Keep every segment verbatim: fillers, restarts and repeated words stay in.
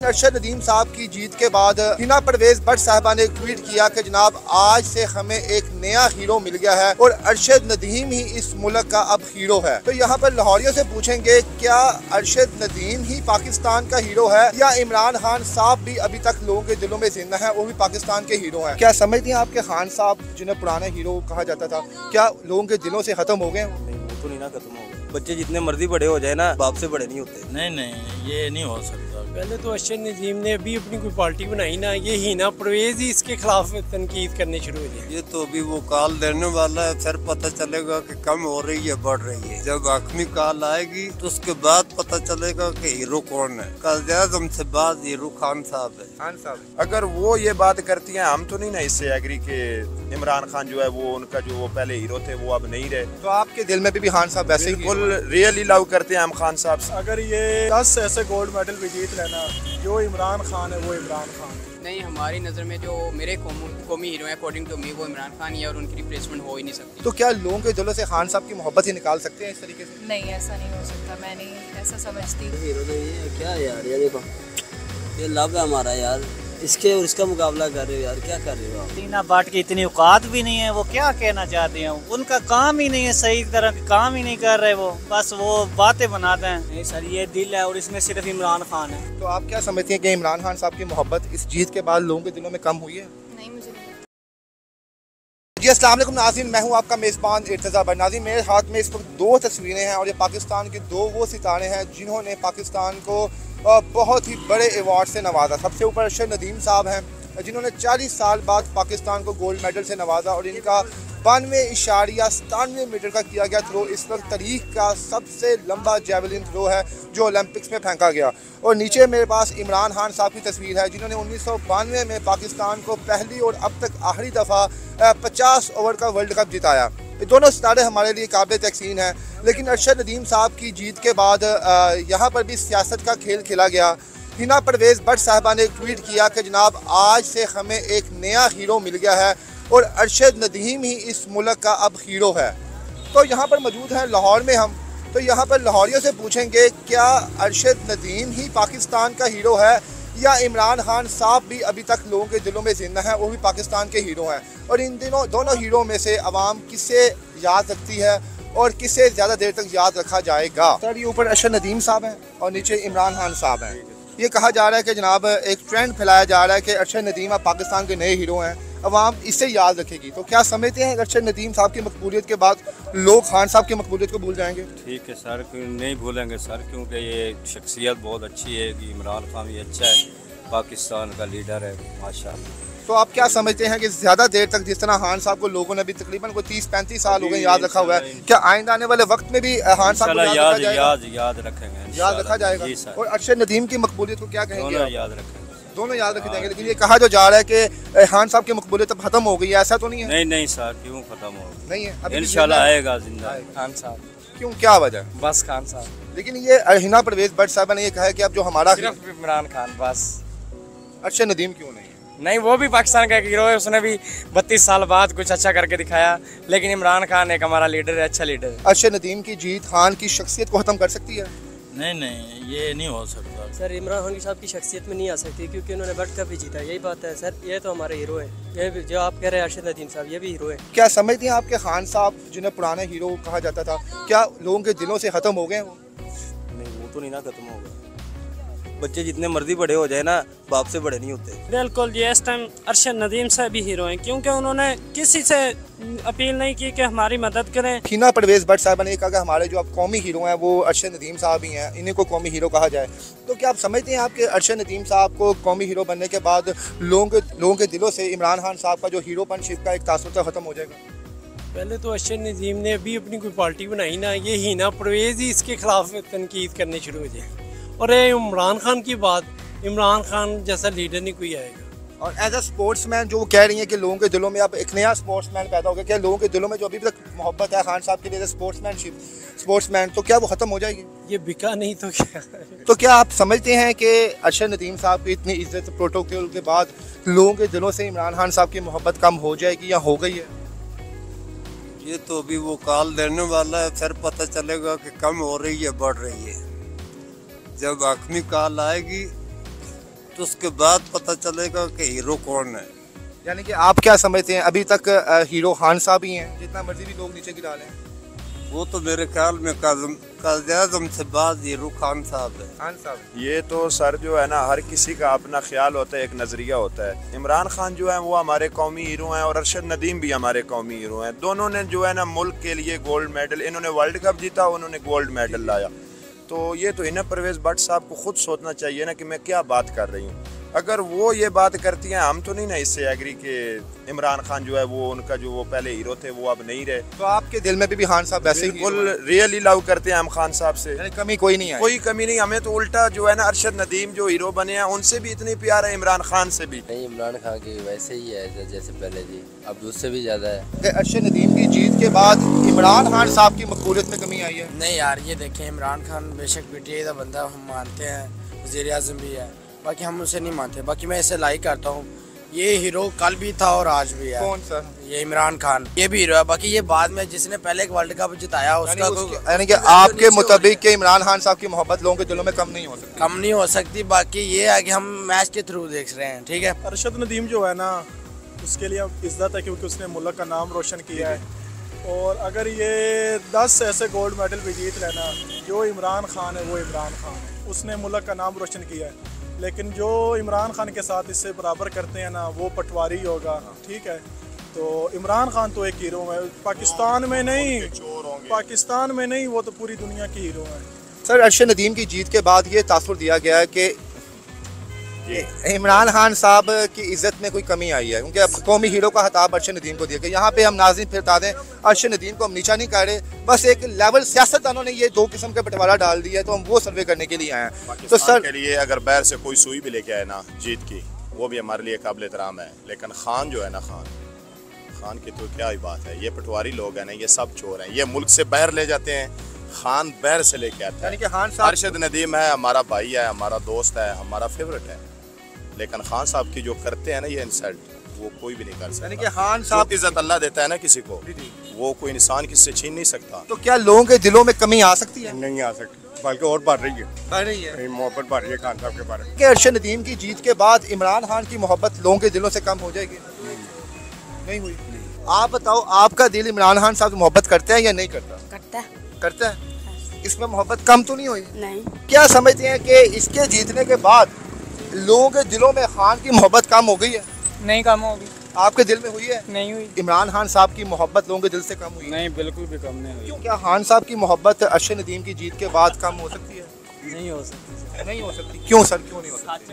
अरशद नदीम साहब की जीत के बाद हिना परवेज भट्ट साहबा ने ट्वीट किया कि जनाब आज से हमें एक नया हीरो मिल गया है और अरशद नदीम ही इस मुल्क का अब हीरो है। तो यहाँ पर लाहौरियों से पूछेंगे, क्या अरशद नदीम ही पाकिस्तान का हीरो है या इमरान खान साहब भी अभी तक लोगों के दिलों में जिंदा है, वो भी पाकिस्तान के हीरो हैं? क्या समझती हैं आपके खान साहब जिन्हें पुराना हीरो कहा जाता था, क्या लोगों के दिलों से खत्म हो गए? नहीं, वो तो नहीं ना खत्म हो गए। बच्चे जितने मर्जी बड़े हो जाए ना, बाप से बड़े नहीं होते। नहीं नहीं, ये नहीं हो सकता। पहले तो अरशद नदीम ने अभी अपनी कोई पार्टी बनाई ना, ये हिना परवेज ही इसके खिलाफ तनकीद करने शुरू हो गए। ये तो अभी वो कॉल देने वाला है, फिर पता चलेगा कि कम हो रही है बढ़ रही है। जब आखिरी कॉल आएगी तो उसके बाद पता चलेगा कि हीरो कौन है। कायद आज़म से बाद हीरो खान साहब है। खान साहब अगर वो ये बात करती हैं, हम तो नहीं ना इससे एग्री के इमरान खान जो है वो उनका जो वो पहले हीरो थे वो अब नहीं रहे। तो आपके दिल में भी, भी खान साहब वैसे बिल्कुल रियली लव करते हैं हम खान साहब से। अगर ये दस ऐसे गोल्ड मेडल भी जीत लेना, जो इमरान खान है वो इमरान खान नहीं। हमारी नज़र में जो मेरे कौमी हीरो हैं अकॉर्डिंग टू मी, वो इमरान खान ही है और उनकी रिप्लेसमेंट हो ही नहीं सकती। तो क्या लोगों के दिलों से खान साहब की मोहब्बत ही निकाल सकते हैं इस तरीके से? नहीं, ऐसा नहीं हो सकता, मैं नहीं ऐसा समझती। हीरो तो ये है क्या यार, ये देखो ये लव है हमारा यार, इसके और इसका मुकाबला कर रहे हो यार, क्या कर रहे हो आप? हिना भट्ट की इतनी औकात भी नहीं है, वो क्या कहना चाहते हैं? उनका काम ही नहीं है, सही तरह का काम ही नहीं कर रहे वो, बस वो बातें बनाते हैं। नहीं सर, ये दिल है और इसमें सिर्फ इमरान खान है। तो आप क्या समझती हैं कि इमरान खान साहब की मोहब्बत इस जीत के बाद लोगों के दिलों में कम हुई है? नहीं, मुझे नहीं। जी अस्सलाम वालेकुम नाज़रीन, मैं हूं आपका मेज़बान इर्तज़ा भट्ट। नाज़रीन, मेरे हाथ में इस वक्त दो तस्वीरें हैं और ये पाकिस्तान के दो वो सितारे हैं जिन्होंने पाकिस्तान को बहुत ही बड़े अवार्ड से नवाजा। सबसे ऊपर अरशद नदीम साहब हैं जिन्होंने चालीस साल बाद पाकिस्तान को गोल्ड मेडल से नवाजा और इनका बानवे इशारिया सतानवे मीटर का किया गया थ्रो इस वक्त तारीख का सबसे लंबा जेवलिन थ्रो है जो ओलंपिक्स में फेंका गया। और नीचे मेरे पास इमरान खान साहब की तस्वीर है जिन्होंने उन्नीस सौ बानवे में पाकिस्तान को पहली और अब तक आखिरी दफ़ा पचास ओवर का वर्ल्ड कप जिताया। ये दोनों सितारे हमारे लिए काबिल तहसीन हैं, लेकिन अरशद नदीम साहब की जीत के बाद यहाँ पर भी सियासत का खेल खेला गया। हिना परवेज भट्ट साहबा ने ट्वीट किया कि जनाब आज से हमें एक नया हीरो मिल गया है और अरशद नदीम ही इस मुल्क का अब हीरो है। तो यहाँ पर मौजूद हैं लाहौर में हम, तो यहाँ पर लाहौरियों से पूछेंगे, क्या अरशद नदीम ही पाकिस्तान का हीरो है या इमरान खान साहब भी अभी तक लोगों के दिलों में जिंदा है, वो भी पाकिस्तान के हीरो हैं? और इन दिनों दोनों हीरो में से आवाम किसे याद रखती है और किसे ज़्यादा देर तक याद रखा जाएगा? सर, ये ऊपर अरशद नदीम साहब हैं और नीचे इमरान खान साहब हैं। ये कहा जा रहा है कि जनाब एक ट्रेंड फैलाया जा रहा है कि अरशद नदीम अब पाकिस्तान के नए हीरो हैं, अवाम इससे याद रखेगी। तो क्या समझते हैं अरशद नदीम साहब की मकबूलियत के बाद लोग खान साहब की मकबूलियत को भूल जाएंगे? ठीक है सर, नहीं भूलेंगे सर, क्योंकि ये शख्सियत बहुत अच्छी है कि इमरान खान भी अच्छा है, पाकिस्तान का लीडर है माशाल्लाह। तो आप क्या समझते हैं कि ज़्यादा देर तक जिस तरह खान साहब को लोगों ने भी तकरीबन कोई तीस पैंतीस साल हो गए याद रखा हुआ है, क्या आइंदा आने वाले वक्त में भी खान साहब को याद याद रखा जाएगा? याद याद रखेंगे, याद रखा जाएगा। और अरशद नदीम की मकबूलियत को क्या कहेंगे? दोनों याद रखेंगे, दोनों याद रखे जाएंगे। लेकिन ये कहा जो जा रहा है कि खान साहब की मकबूलियत अब खत्म हो गई है, ऐसा तो नहीं है? नहीं नहीं सर, क्यों खत्म हो? नहीं है, अभी इंशाल्लाह आएगा जिंदा खान साहब। क्यों, क्या वजह? बस खान साहब। लेकिन ये हिना परवेज भट्ट साहब ने ये कहा है कि अब जो हमारा सिर्फ इमरान खान बस। अरशद नदीम क्यों नहीं? नहीं, वो भी पाकिस्तान का एक हीरो है, उसने भी बत्तीस साल बाद कुछ अच्छा करके दिखाया, लेकिन इमरान खान एक हमारा लीडर है, अच्छा लीडर है। अरशद नदीम की जीत खान की शख्सियत को खत्म कर सकती है? नहीं नहीं, ये नहीं हो सकता सर। इमरान खान साहब की शख्सियत में नहीं आ सकती क्योंकि उन्होंने वर्ल्ड कप भी जीता, यही बात है सर। ये तो हमारे हीरो है, ये जो आप कह रहे हैं अरशद नदीम साहब, ये भी हीरो है। क्या समझती हैं आपके खान साहब जिन्हें पुराना हीरो कहा जाता था, क्या लोगों के दिलों से खत्म हो गए? नहीं, वो तो नहीं ना खत्म हो गए। बच्चे जितने मर्जी बड़े हो जाए ना, बाप से बड़े नहीं होते। बिल्कुल, ये इस टाइम अरशद नदीम साहब भी हीरो हैं क्योंकि उन्होंने किसी से अपील नहीं की कि हमारी मदद करें। हिना परवेज भट्ट साहब ने कहा कि हमारे जो अब कौमी हीरो हैं वो अरशद नदीम साहब ही हैं, इन्हीं को कौमी हीरो कहा जाए। तो क्या आप समझते हैं आपके अरशद नदीम साहब को कौमी हीरो बनने के बाद लोगों के लोगों के दिलों से इमरान खान साहब का जो हीरोपनशिप का एक तासुर खत्म हो जाएगा? पहले तो अरशद नदीम ने अभी अपनी कोई पार्टी बनाई ना, ये हिना परवेज ही इसके खिलाफ तनकीद करने शुरू हो जाए। और ये इमरान खान की बात, इमरान खान जैसा लीडर नहीं कोई आएगा। और एज अ स्पोर्ट्समैन जो कह रही हैं कि लोगों के दिलों में अब एक नया स्पोर्ट्समैन पैदा हो गया, क्या लोगों के दिलों में जो अभी तक मोहब्बत है खान साहब के लिए स्पोर्ट्समैनशिप स्पोर्ट्समैन, तो क्या वो ख़त्म हो जाएगी? ये बिका नहीं तो क्या? तो क्या आप समझते हैं कि अरशद नदीम साहब की इतनी इज्जत प्रोटोकॉल के बाद लोगों के दिलों से इमरान खान साहब की मोहब्बत कम हो जाएगी या हो गई है? ये तो अभी वो कॉल देने वाला है, फिर पता चलेगा कि कम हो रही है बढ़ रही है। जब आखिरी कॉल आएगी तो उसके बाद पता चलेगा कि हीरो कौन है। यानी कि आप क्या समझते हैं अभी तक अ, हीरो खान साहब ही हैं, जितना मर्जी भी लोग नीचे गिरा लें? वो तो मेरे ख्याल में काज़म काज़म से बाद हीरो खान साहब है। खान साहब ये तो सर जो है ना, हर किसी का अपना ख्याल होता है, एक नज़रिया होता है। इमरान खान जो है वो हमारे कौमी हीरो हैं और अरशद नदीम भी हमारे कौमी हीरो हैं। दोनों ने जो है ना मुल्क के लिए गोल्ड मेडल, इन्होंने वर्ल्ड कप जीता, उन्होंने गोल्ड मेडल लाया। तो ये तो इन्हें परवेज़ भट्ट साहब को खुद सोचना चाहिए ना कि मैं क्या बात कर रही हूँ। अगर वो ये बात करती हैं, हम तो नहीं ना इससे एग्री कि इमरान खान जो है वो उनका जो वो पहले हीरो थे वो अब नहीं रहे। तो आपके दिल में भी, भी खान साहब वैसे ही बिल्कुल रियली लव करते हैं हम खान साहब से, यानी कमी कोई नहीं है? कोई कमी नहीं। हमें तो उल्टा जो है ना अरशद नदीम जो हीरो बने हैं उनसे भी इतनी प्यार है, इमरान खान से भी नहीं। इमरान खान की वैसे ही है जैसे पहले जी, अब उससे भी ज़्यादा है। अरशद नदीम की जीत के बाद इमरान खान साहब की मकबूलियत में कमी आई है? नहीं यार, ये देखें, इमरान खान बेशक पीटीआई का बंदा हम मानते हैं, वज़ीर आज़म भी है, बाकी हम उसे नहीं मानते। बाकी मैं इसे लाइक करता हूँ। ये हीरो कल भी था और आज भी है। कौन सा? ये इमरान खान, ये भी हीरो है। बाकी ये बाद में जिसने पहले एक वर्ल्ड कप जिताया उसका यानी कि आपके मुताबिक कि इमरान खान साहब की मोहब्बत लोगों के दिलों में कम नहीं हो सकती? कम नहीं हो सकती। बाकी ये है कि हम मैच के थ्रू देख रहे हैं, ठीक है। अरशद नदीम जो है ना, उसके लिए इज्जत है क्योंकि उसने मुल्क का नाम रोशन किया है। और अगर ये दस ऐसे गोल्ड मेडल भी जीत लेना, जो इमरान खान है वो इमरान खान है, उसने मुल्क का नाम रोशन किया है। लेकिन जो इमरान खान के साथ इससे बराबर करते हैं ना, वो पटवारी होगा, ठीक है। तो इमरान खान तो एक हीरो है, पाकिस्तान में नहीं, पाकिस्तान में नहीं, वो तो पूरी दुनिया की हीरो है। सर, अरशद नदीम की जीत के बाद ये तासुर दिया गया है कि इमरान खान साहब की इज्जत में कोई कमी आई है, क्योंकि अब कौमी हीरो का खिताब अरशद नदीम को दिया गया। यहाँ पे हम नाज़रीन फिर बता दें, अरशद नदीम को हम नीचा नहीं कर रहे, बस एक लेवल सियासतदानों ने ये दो किस्म का बंटवारा डाल दिया है, तो हम वो सर्वे करने के लिए आए हैं। तो सर के लिए अगर बाहर से कोई सुई भी लेके आए ना जीत की, वो भी हमारे लिए काबिल एहतराम है। लेकिन खान जो है ना, खान खान की तो क्या ही बात है। ये पटवारी लोग हैं ना, ये सब चोर हैं, ये मुल्क से बाहर ले जाते हैं। खान बाहर से लेके आता है। यानी कि खान साहब, अरशद नदीम है हमारा भाई है, हमारा दोस्त है, हमारा फेवरेट है। लेकिन खान साहब की जो करते हैं ना ये इंसल्ट, वो कोई भी नहीं कर सकता। यानी कि खान साहब इज्जत अल्लाह देता है ना किसी को, वो कोई इंसान किससे छीन नहीं सकता। तो क्या लोगों के दिलों में कमी आ सकती है? नहीं आ सकती, बल्कि और बढ़ रही है, बढ़ रही है मोहब्बत बढ़ रही है खान साहब के बारे में। कि अरशद नदीम की जीत के बाद इमरान खान की मोहब्बत लोगों के दिलों से कम हो जाएगी? नहीं हुई। आप बताओ, आपका दिल इमरान खान साहब से मोहब्बत करता है या नहीं करता? करता है। करता है। इसमें मोहब्बत कम तो नहीं हुई? नहीं। क्या समझते हैं कि इसके जीतने के बाद लोगों के दिलों में खान की मोहब्बत कम हो गई है? नहीं कम होगी। आपके दिल में हुई है? नहीं हुई। इमरान खान साहब की मोहब्बत लोगों के दिल से कम हुई? नहीं, बिल्कुल भी कम नहीं हुई। क्यों, क्या खान साहब की मोहब्बत अरशद नदीम की जीत के बाद कम हो सकती है? नहीं हो सकती। नहीं हो सकती। क्यों सर, क्यों नहीं हो सकती?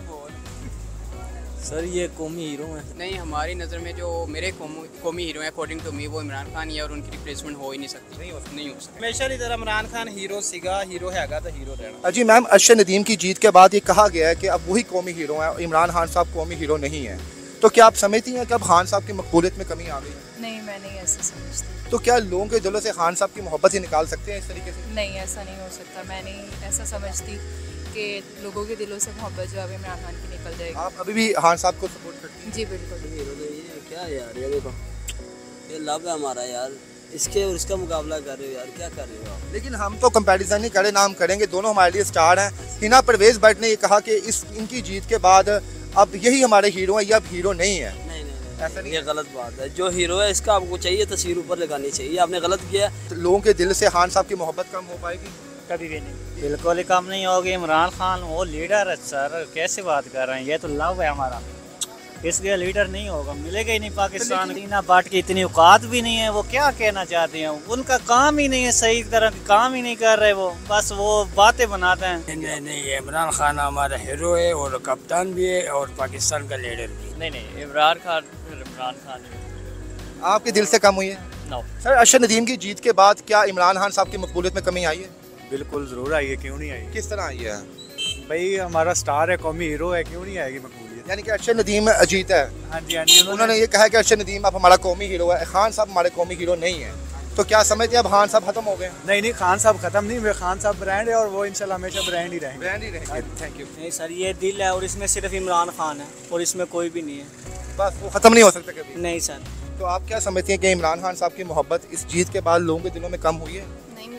सर, ये कौमी हीरो हैं। नहीं, हमारी नज़र में जो मेरे कौमी हीरो हैं अकॉर्डिंग टू मी, वो इमरान खान ही है और उनकी रिप्लेसमेंट हो ही नहीं सकती। नहीं हो सकती, नहीं हो सकती। हमेशा की तरह इमरान खान हीरो सीगा, हीरो हैगा तो हीरो रहना। जी मैम, अरशद नदीम की जीत के बाद ये कहा गया है कि अब वही कौमी हीरो हैं, इमरान खान साहब कौमी हीरो नहीं है। तो क्या आप समझती हैं कि अब खान साहब की मकबूलियत में कमी आ गई? नहीं, मैं नहीं ऐसा समझती। तो क्या लोगों के दिलों से खान साहब की मोहब्बत ही निकाल सकते हैं इस तरीके से? नहीं, ऐसा नहीं हो सकता। मैं नहीं ऐसा समझती कि लोगों के दिलों से मोहब्बत जो है इमरान खान की निकल जाएगी। आप अभी भी खान साहब को सपोर्ट करती हैं? जी बिल्कुल। क्या यार, ये देखो, ये लव है हमारा यार, इसके और इसका मुकाबला कर रहे हो यार, क्या कर रहे हो आप? लेकिन हम तो कंपैरिजन नहीं करें, ना हम करेंगे, दोनों हमारे लिए स्टार हैं। हिना परवेज भट्ट ने ये कहा कि इस इनकी जीत के बाद अब यही हमारे हीरो हैं, ये अब हीरो नहीं है। नहीं नहीं, ऐसा नहीं, ये गलत बात है। जो हीरो है इसका आपको चाहिए तस्वीर ऊपर लगानी चाहिए, आपने गलत किया। तो लोगों के दिल से खान साहब की मोहब्बत कम हो पाएगी? कभी भी नहीं, बिल्कुल ही कम नहीं होगी। इमरान खान वो लीडर है सर, कैसे बात कर रहे हैं, ये तो लव है हमारा, इसलिए लीडर नहीं होगा, मिलेगा ही नहीं पाकिस्तान। रीना बाट की इतनी औकात भी नहीं है, वो क्या कहना चाहते हैं, उनका काम ही नहीं है, सही तरह काम ही नहीं कर रहे वो, बस वो बातें बनाते हैं। नहीं नहीं, इमरान खान हमारा हीरो है और कप्तान भी है और पाकिस्तान का लीडर भी। नहीं नहीं, इमरान खान इमरान खान आपके दिल से कम हुई है? नो सर, अरशद नदीम की जीत के बाद क्या इमरान खान साहब की मकबूलियत में कमी आई है? बिल्कुल ज़रूर आई है, क्यों नहीं आई? किस तरह आई है? भाई हमारा स्टार है, कौमी हीरो है, क्यों नहीं आएगी मकबूलियत? यानी कि अरशद नदीम जीता है। हाँ जी हाँ जी, उन्होंने ये कहा कि अरशद नदीम अब हमारा कौमी हीरो है, खान साहब हमारे कौमी हीरो नहीं है। तो क्या समझते हैं अब खान साहब खत्म हो गए? नहीं नहीं, खान साहब खत्म नहीं हुए, खान साहब ब्रांड है और वो इंशाल्लाह हमेशा ब्रांड ही रहेंगे। ब्रांड ही रहेंगे। Thank you. नहीं सर, ये दिल है और इसमें सिर्फ इमरान खान है और इसमें कोई भी नहीं है, बस वो खत्म नहीं हो सकता कभी? नहीं सर। तो आप क्या समझते हैं कि इमरान खान साहब की मोहब्बत इस जीत के बाद लोगों के दिलों में कम हुई है? नहीं, मुझे नहीं।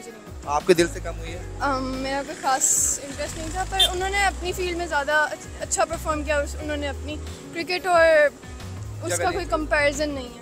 आपके दिल से कम हुई है? um, मेरा कोई ख़ास इंटरेस्ट नहीं था, पर उन्होंने अपनी फील्ड में ज़्यादा अच्छा परफॉर्म किया। उन्होंने अपनी क्रिकेट और उसका कोई कंपैरिजन नहीं है।